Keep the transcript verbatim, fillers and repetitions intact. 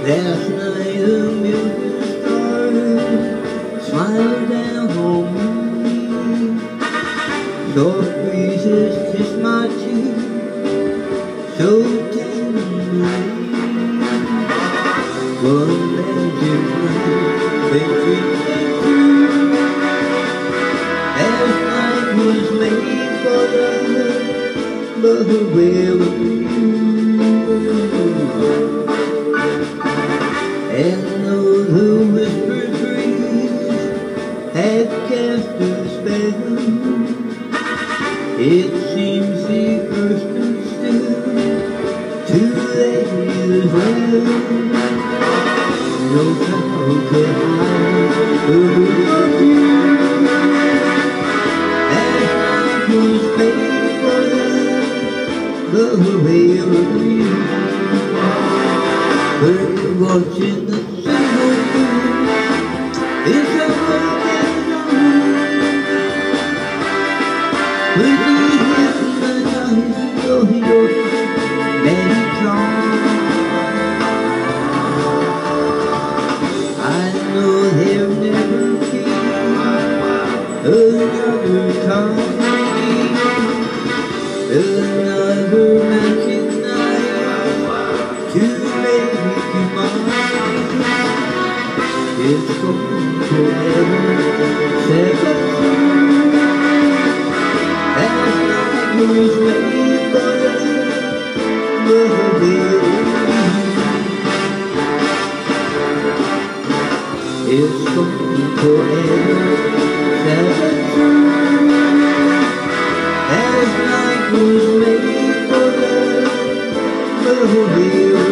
Last night a million stars smiled down on me. Soft breezes kissed my cheek so tenderly. One magic night when dreams came true. Last night was made for love, but where were you? And though the whispered breeze had cast a spell, it seems the earth stood still to lay as well. No cloud could hide the blue of you. Last night was made for love, but where were you? We're watching the single moon. It's a broken moon. With the hypnotized of your magic charm. I know there'll never be another time, another magic night to make you mine. It's gone forever, second through. Last night was made for love, but where it's gone forever, second through. Last night was made for love, but where